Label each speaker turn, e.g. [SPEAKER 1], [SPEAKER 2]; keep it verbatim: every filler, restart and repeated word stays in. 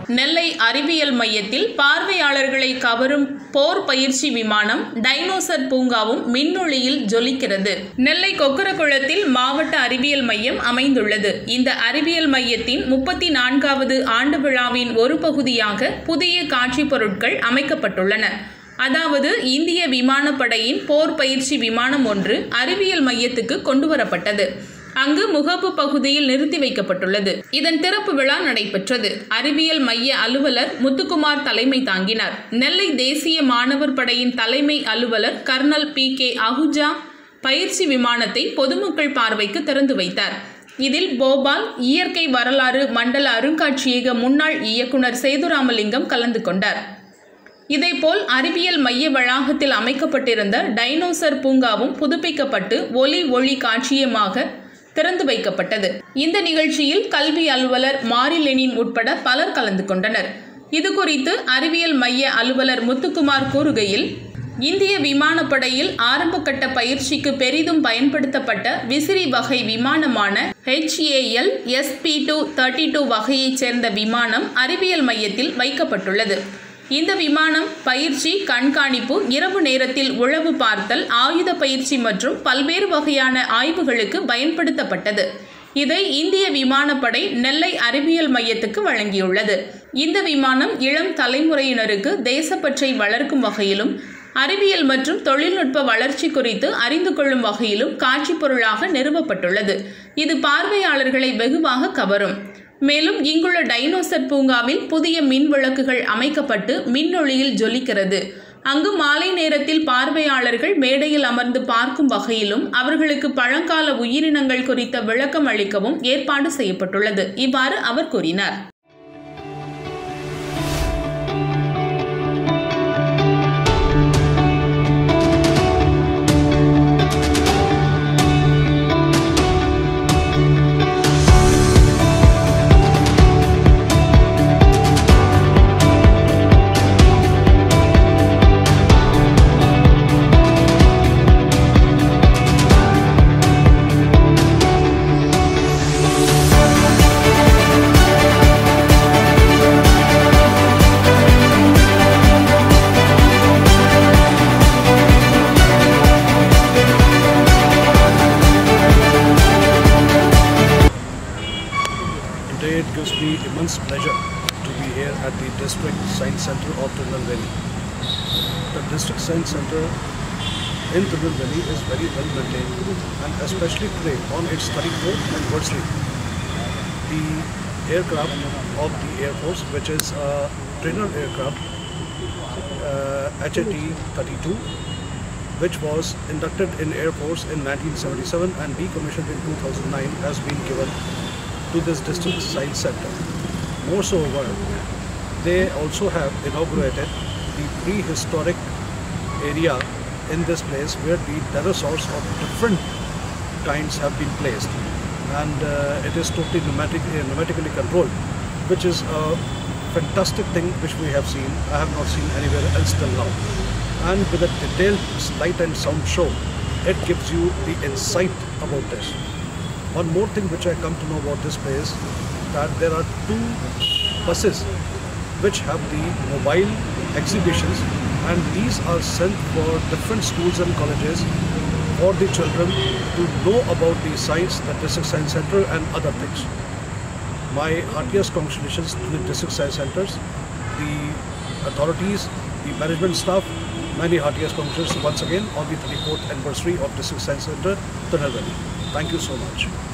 [SPEAKER 1] நெல்லை அறிவியல் மையத்தில் பார்வையாளர்களை கவரும் போர் பயிற்சி விமானம் டைனோசர் பூங்காவும் மின்னொளியில் ஜொலிக்கிறது. நெல்லை கொக்கரகுளத்தில் மாவட்ட அறிவியல் மையம் அமைந்துள்ளது. இந்த அறிவியல் மையத்தின் முப்பத்தி நான்காவது ஆண்டு விழாவின் ஒரு பகுதியாக புதிய காட்சி பொருட்கள் அமைக்கப்பட்டுள்ளன. அதாவது இந்திய விமானப்படையின் போர் பயிற்சி விமானம் ஒன்று அறிவியல் மையத்துக்கு கொண்டுவரப்பட்டது. அங்கு முகப்பு பகுதியில் நிறுத்தி வைக்கப்பட்டுள்ளது. இதன் திறப்பு விழா நடைபெற்றது. அறிவியல் மைய அலுவலர் முத்துக்குமார் தலைமை தாங்கினார். நெல்லை தேசிய மாணவர் படையின் தலைமை அலுவலர் கர்னல் பி கே அஹூஜா பயிற்சி விமானத்தை பொதுமக்கள் பார்வைக்கு திறந்து வைத்தார். இதில் போபால் இயற்கை வரலாறு மண்டல அருங்காட்சியக முன்னாள் இயக்குநர் சேதுராமலிங்கம் கலந்து கொண்டார். இதேபோல் அறிவியல் மைய வளாகத்தில் அமைக்கப்பட்டிருந்த டைனோசர் பூங்காவும் புதுப்பிக்கப்பட்டு ஒலி ஒளி காட்சியமாக திறந்து வைக்கப்பட்டது. இந்த நிகழ்ச்சியில் கல்வி அலுவலர் மாரிலெனின் உட்பட பலர் கலந்து கொண்டனர். இதுகுறித்து அறிவியல் மைய அலுவலர் முத்துக்குமார் கூறுகையில், இந்திய விமானப்படையில் ஆரம்பகட்ட பயிற்சிக்கு பெரிதும் பயன்படுத்தப்பட்ட விசிறி வகை விமானமான H A L S P two thirty two வகையைச் சேர்ந்த விமானம் அறிவியல் மையத்தில் வைக்கப்பட்டுள்ளது. இந்த விமானம் பயிற்சி, கண்காணிப்பு, இரவு நேரத்தில் உளவு பார்த்தல், ஆயுத பயிற்சி மற்றும் பல்வேறு வகையான ஆய்வுகளுக்கு பயன்படுத்தப்பட்டது. இதை இந்திய விமானப்படை நெல்லை அறிவியல் மையத்துக்கு வழங்கியுள்ளது. இந்த விமானம் இளம் தலைமுறையினருக்கு தேசப்பற்றை வளர்க்கும் வகையிலும் அறிவியல் மற்றும் தொழில்நுட்ப வளர்ச்சி குறித்து அறிந்து கொள்ளும் வகையிலும் காட்சி பொருளாக நிறுவப்பட்டுள்ளது. இது பார்வையாளர்களை வெகுவாக கவரும். மேலும் இங்குள்ள டைனோசர் பூங்காவில் புதிய மின் விளக்குகள் அமைக்கப்பட்டு மின்னொளியில் ஜொலிக்கிறது. அங்கு மாலை நேரத்தில் பார்வையாளர்கள் மேடையில் அமர்ந்து பார்க்கும் வகையிலும் அவர்களுக்கு பழங்கால உயிரினங்கள் குறித்த விளக்கம் அளிக்கவும் ஏற்பாடு செய்யப்பட்டுள்ளது. இவ்வாறு அவர் கூறினார்.
[SPEAKER 2] Today it gives me immense pleasure to be here at the District Science Center of Tirunelveli. The District Science Center in Tirunelveli is very well maintained, and especially today on its thirty-fourth anniversary, the aircraft of the Air Force, which is a trainer aircraft, uh, H A T thirty-two, which was inducted in Air Force in nineteen seventy-seven and decommissioned in two thousand nine, has been given to this District Science Center. More so over, they also have inaugurated the prehistoric area in this place where the dinosaurs of different kinds have been placed, and uh, it is totally pneumatic, uh, pneumatically controlled, which is a fantastic thing which we have seen. I have not seen anywhere else till now. And with a detailed light and sound show, it gives you the insight about this. One more thing which I come to know about this place, that there are two buses which have the mobile exhibitions, and these are sent for different schools and colleges for the children to know about the science, the District Science Center and other things. My heartiest congratulations to the District Science Centers, the authorities, the management staff. Many heartiest congratulations once again on the thirty-fourth anniversary of District Science Center, Tirunelveli. Thank you so much.